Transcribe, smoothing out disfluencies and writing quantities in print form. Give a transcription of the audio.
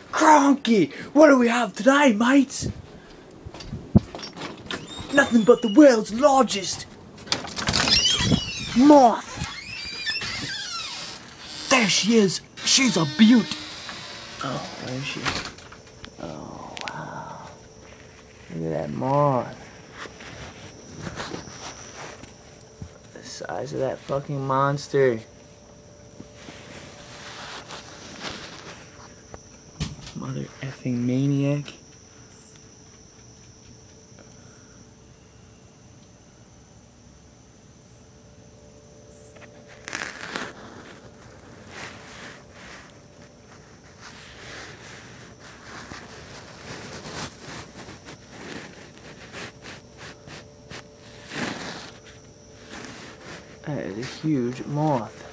Cronky, what do we have today, mates? Nothing but the world's largest moth. There she is. She's a beaut. Oh, where is she? Oh, wow. Look at that moth. The size of that fucking monster. Mother effing maniac. That is a huge moth.